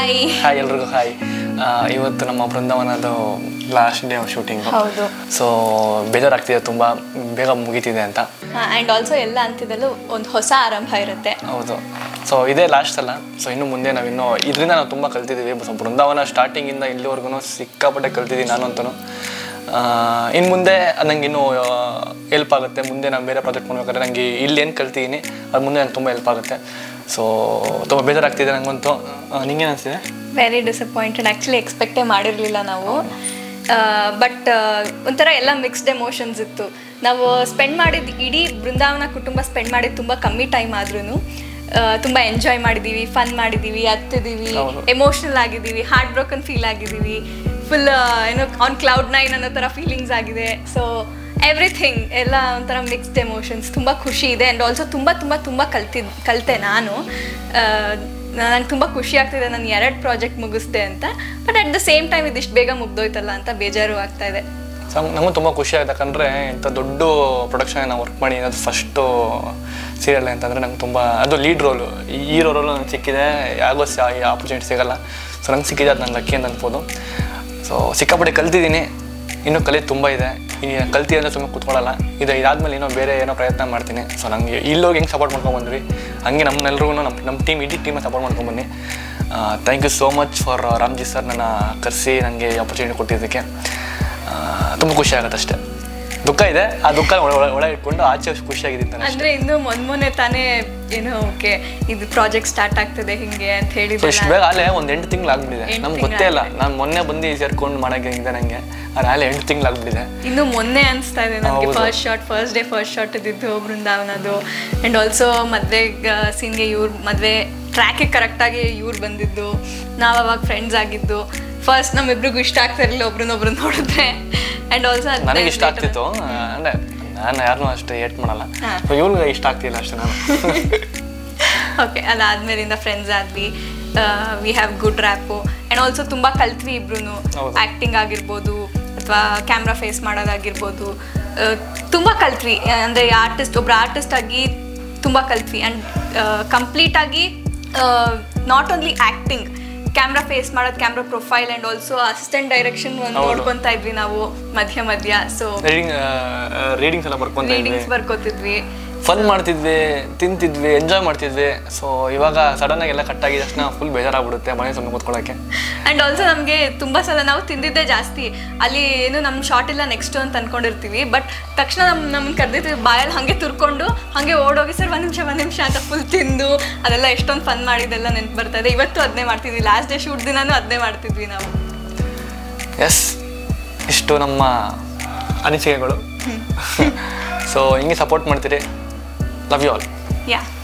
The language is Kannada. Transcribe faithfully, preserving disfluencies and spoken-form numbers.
ಹಾಯ್ ಹಾಯ್ ಎಲ್ರಿಗೂ ಹಾಯ್. ಇವತ್ತು ನಮ್ಮ ಬೃಂದಾವನದು ಲಾಸ್ಟ್ ಡೇ ಶೂಟಿಂಗು. ಹೌದು. ಸೊ ಬೇಜಾರಾಗ್ತಿದೆ, ತುಂಬ ಬೇಗ ಮುಗೀತಿದೆ ಅಂತ. ಆ್ಯಂಡ್ ಆಲ್ಸೋ ಎಲ್ಲ ಅಂತಿದ್ದಲ್ಲೂ ಒಂದು ಹೊಸ ಆರಂಭ ಇರುತ್ತೆ. ಹೌದು. ಸೊ ಇದೇ ಲಾಸ್ಟ್ ಅಲ್ಲ. ಸೊ ಇನ್ನು ಮುಂದೆ ನಾವು ಇನ್ನೂ ಇದರಿಂದ ನಾವು ತುಂಬ ಕಲ್ತಿದ್ದೀವಿ. ಸೊ ಬೃಂದಾವನ ಸ್ಟಾರ್ಟಿಂಗಿಂದ ಇಲ್ಲಿವರೆಗೂ ಸಿಕ್ಕಾಪಟ್ಟೆ ಕಲ್ತಿದ್ದೀನಿ ನಾನು ಅಂತೂ. ಇನ್ನು ಮುಂದೆ ನಂಗೆ ಇನ್ನೂ ಹೆಲ್ಪ್ ಆಗುತ್ತೆ. ಮುಂದೆ ನಾನು ಬೇರೆ ಪ್ರಾಜೆಕ್ಟ್ ಮಾಡ್ಬೇಕಾದ್ರೆ ನನಗೆ ಇಲ್ಲಿ ಏನು ಕಲ್ತಿದ್ದೀನಿ ಅದು ಮುಂದೆ ನಂಗೆ ತುಂಬ ಹೆಲ್ಪ್ ಆಗುತ್ತೆ. ಸೊ ತುಂಬ ಬೇಜಾರಾಗ್ತಿದೆ ನನಗಂತೂ. ನಿಂಗೇನು ಅನಿಸ್ತಿದೆ? Very disappointed. ಆ್ಯಕ್ಚುಲಿ ಎಕ್ಸ್ಪೆಕ್ಟೇ ಮಾಡಿರಲಿಲ್ಲ ನಾವು. ಬಟ್ ಒಂಥರ ಎಲ್ಲ ಮಿಕ್ಸ್ಡ್ ಎಮೋಷನ್ಸ್ ಇತ್ತು. ನಾವು ಸ್ಪೆಂಡ್ ಮಾಡಿದ್ದು ಇಡೀ ಬೃಂದಾವನ ಕುಟುಂಬ ಸ್ಪೆಂಡ್ ಮಾಡಿದ್ದು ತುಂಬ ಕಮ್ಮಿ ಟೈಮ್ ಆದ್ರೂ ತುಂಬ ಎಂಜಾಯ್ ಮಾಡಿದ್ದೀವಿ, ಫನ್ ಮಾಡಿದ್ದೀವಿ, ಹತ್ತಿದ್ದೀವಿ, ಎಮೋಷ್ನಲ್ ಆಗಿದ್ದೀವಿ, ಹಾರ್ಟ್ ಬ್ರೋಕನ್ ಫೀಲ್ ಆಗಿದ್ದೀವಿ, ಫುಲ್ ಏನೋ ಆನ್ ಕ್ಲೌಡ್ ನೈನ್ ಅನ್ನೋ ಥರ ಫೀಲಿಂಗ್ಸ್ ಆಗಿದೆ. ಸೊ ಎವ್ರಿಥಿಂಗ್ ಎಲ್ಲ ಒಂಥರ ಮಿಕ್ಸ್ಡ್ ಎಮೋಷನ್ಸ್. ತುಂಬ ಖುಷಿ ಇದೆ. ಆ್ಯಂಡ್ ಆಲ್ಸೋ ತುಂಬ ತುಂಬ ತುಂಬ ಕಲ್ತಿದ್ದು ಕಲಿತೆ ನಾನು. ನಂಗೆ ತುಂಬ ಖುಷಿ ಆಗ್ತಿದೆ ನಾನು ಎರಡು ಪ್ರಾಜೆಕ್ಟ್ ಮುಗಿಸ್ದೆ ಅಂತ. But at the same time ಇದಿಷ್ಟು ಬೇಗ ಮುಗ್ದೋಯ್ತಲ್ಲ ಅಂತ ಬೇಜಾರು ಆಗ್ತಾ ಇದೆ. ಸೊ ನಮಗೂ ತುಂಬ ಖುಷಿ ಆಗಿದೆ. ಯಾಕಂದರೆ ಇಂಥ ದೊಡ್ಡ ಪ್ರೊಡಕ್ಷನ್ ನಾವು ವರ್ಕ್ ಮಾಡಿ ಅದು ಫಸ್ಟು ಸೀರಿಯಲ್ ಅಂತಂದರೆ ನಂಗೆ ತುಂಬ ಅದು ಲೀಡ್ ರೋಲು, ಈ ರೋಲು ನಂಗೆ ಸಿಕ್ಕಿದೆ. ಯಾಗೋ ಸ ಈ ಆಪರ್ಚುನಿಟಿ ಸಿಗೋಲ್ಲ. ಸೊ ನಂಗೆ ಸಿಕ್ಕಿದೆ, ಅದು ನನ್ನ ಲಕ್ಕಿ ಅಂತ ಅನ್ಬೋದು. ಸೊ ಸಿಕ್ಕಾಪಟ್ಟೆ ಕಲ್ತಿದ್ದೀನಿ, ಇನ್ನೂ ಕಲಿಯೋದು ತುಂಬ ಇದೆ. ಇನ್ನು ಕಲ್ತಿ ಅಂದರೆ ಸುಮ್ಮನೆ ಕೂತ್ಕೊಳ್ಳಲ್ಲ. ಇದು ಇದಾದಮೇಲೆ ಇನ್ನೂ ಬೇರೆ ಏನೋ ಪ್ರಯತ್ನ ಮಾಡ್ತೀನಿ. ಸೊ ನನಗೆ ಇಲ್ಲೋಗಿ ಹೆಂಗೆ ಸಪೋರ್ಟ್ ಮಾಡ್ಕೊಂಡ್ಬಂದ್ವಿ ಹಂಗೆ ನಮ್ಮನ್ನೆಲ್ರಿಗೂ ನಮ್ಮ ನಮ್ಮ ಟೀಮ್ ಇಡೀ ಟೀಮ ಸಪೋರ್ಟ್ ಮಾಡ್ಕೊಂಡ್ಬನ್ನಿ. Thank you so much for Ramji sir ನನ್ನ ಕರೆಸಿ ನನಗೆ ಆಪರ್ಚುನಿಟಿ ಕೊಟ್ಟಿದ್ದಕ್ಕೆ. ತುಂಬ ಖುಷಿ ಆಗುತ್ತೆ ಅಷ್ಟೇ. ದುಃಖ ಇದೆ, ಆ ದುಃಖ ಒಳಗೆ ಇಟ್ಕೊಂಡು ಆಚೆ ಖುಷಿಯಾಗಿದ್ದೀನಿ. ಅಂದರೆ ಇನ್ನೂ ಮೊನ್ನೆ ಮೊನ್ನೆ ತಾನೇ ಏನೋ ಓಕೆ ಇದು ಪ್ರಾಜೆಕ್ಟ್ ಸ್ಟಾರ್ಟ್ ಆಗ್ತದೆ ಹಿಂಗೆ ಅಂತ ಹೇಳಿ ಇಷ್ಟು ಬೇಗ ಅಲ್ಲೇ ಒಂದು ಎಂಟು ತಿಂಗಳು ಆಗ್ಬಿಟ್ಟಿದೆ. ನಮ್ಗೆ ಗೊತ್ತೇ ಇಲ್ಲ. ನಾನು ಮೊನ್ನೆ ಬಂದು ಸೇರ್ಕೊಂಡು ಮಾಡೋಂಗಿದೆ ನನಗೆ. ಅದು ಅಲ್ಲೇ ಎಂಟು ತಿಂಗಳು ಆಗ್ಬಿಟ್ಟಿದೆ. ಇನ್ನು ಮೊನ್ನೆ ಅನಿಸ್ತಾ ಇದೆ ನನಗೆ. First shot first day first shot ಇದ್ದಿದ್ದು ಬೃಂದಾವನದು. ಆ್ಯಂಡ್ ಆಲ್ಸೋ ಮದುವೆ ಸೀನ್ಗೆ ಇವ್ರು ಮದುವೆ ಟ್ರ್ಯಾಕಿಗೆ ಕರೆಕ್ಟಾಗಿ ಇವ್ರು ಬಂದಿದ್ದು, ನಾವು ಅವಾಗ ಫ್ರೆಂಡ್ಸ್ ಆಗಿದ್ದು. ಫಸ್ಟ್ ನಮ್ಮಿಬ್ರಿಗೂ ಇಷ್ಟ ಆಗ್ತಾ ಇರಲಿಲ್ಲ ಒಬ್ರನ್ನೊಬ್ರು ನೋಡಿದ್ರೆ. ಆ್ಯಂಡ್ ಆಲ್ಸೋ ನನಗೆ ಇಷ್ಟ ಆಗ್ತಿತ್ತು. ಅಂದರೆ ನಾನು ಯಾರನ್ನೂ ಅಷ್ಟು ಏಟ್ ಮಾಡಲ್ಲ. ಇವ್ಳಿಗೆ ಇಷ್ಟ ಆಗ್ತಿಲ್ಲ ಅಷ್ಟೇ ನಾನು. ಓಕೆ, ಅದಾದ್ಮೇಲಿಂದ ಫ್ರೆಂಡ್ಸ್ ಆದ್ವಿ. We have good rapport. And also ತುಂಬ ಕಲ್ತ್ವಿ ಇಬ್ರು. ಆ್ಯಕ್ಟಿಂಗ್ ಆಗಿರ್ಬೋದು ಅಥವಾ ಕ್ಯಾಮ್ರಾ ಫೇಸ್ ಮಾಡೋದಾಗಿರ್ಬೋದು, ತುಂಬ ಕಲ್ತ್ವಿ. ಅಂದರೆ ಆರ್ಟಿಸ್ಟ್ ಒಬ್ರು ಆರ್ಟಿಸ್ಟ್ ಆಗಿ ತುಂಬ ಕಲ್ತ್ವಿ. ಆ್ಯಂಡ್ ಕಂಪ್ಲೀಟಾಗಿ not only acting, camera face ಮಾಡೋದು, camera profile and also assistant direction ಒಂದು ನೋಡ್ಕೊತಾ ಇದ್ವಿ ನಾವು ಮಧ್ಯ ಮಧ್ಯ. ಸೊ ರೀಡಿಂಗ್ಸ್ ಎಲ್ಲ ಬರ್ಕೊಂತ ರೀಡಿಂಗ್ಸ್ ಬರ್ಕೋತಿದ್ವಿ, ಫನ್ ಮಾಡ್ತಿದ್ವಿ, ತಿಂತಿದ್ವಿ, ಎಂಜಾಯ್ ಮಾಡ್ತಿದ್ವಿ. ಸೊ ಇವಾಗ ಸಡನ್ ಆಗಿ ಎಲ್ಲ ಕಟ್ ಆಗಿದ ತಕ್ಷಣ ಫುಲ್ ಬೇಜಾರಾಗ್ಬಿಡುತ್ತೆ ಮನೆ ಸುಮ್ಮನೆ ಕೂತ್ಕೊಳ್ಳೋಕ್ಕೆ. ಆ್ಯಂಡ್ ಆಲ್ಸೋ ನಮಗೆ ತುಂಬ ಸಲ ನಾವು ತಿಂದಿದ್ದೇ ಜಾಸ್ತಿ. ಅಲ್ಲಿ ಏನು ನಮ್ಮ ಶಾರ್ಟ್ ಇಲ್ಲ ನೆಕ್ಸ್ಟ್ ಅಂತ ಅನ್ಕೊಂಡಿರ್ತೀವಿ. ಬಟ್ ತಕ್ಷಣ ನಮ್ಮ ನಮ್ಮನ್ನು ಕರೆದಿರ್ತೀವಿ, ಬಾಯಲ್ಲಿ ಹಾಗೆ ತುರ್ಕೊಂಡು ಹಾಗೆ ಓಡೋಗಿ ಸರ್ ಒಂದು ನಿಮಿಷ ಒಂದು ನಿಮಿಷ ಅಂತ ಫುಲ್ ತಿಂದು ಅದೆಲ್ಲ ಎಷ್ಟೊಂದು ಫನ್ ಮಾಡಿದ್ದೆಲ್ಲ ನೆನಪು ಬರ್ತಾ ಇದೆ. ಇವತ್ತು ಅದನ್ನೇ ಮಾಡ್ತಿದ್ವಿ. ಲಾಸ್ಟ್ ಡೇ ಶೂಟ್ ದಿನಾನು ಅದನ್ನೇ ಮಾಡ್ತಿದ್ವಿ ನಾವು. ಎಸ್, ಇಷ್ಟು ನಮ್ಮ ಅನಿಸಿಕೆಗಳು. ಸೊ ಹಿಂಗೆ ಸಪೋರ್ಟ್ ಮಾಡ್ತೀರಿ. Love you all. ಯಾ.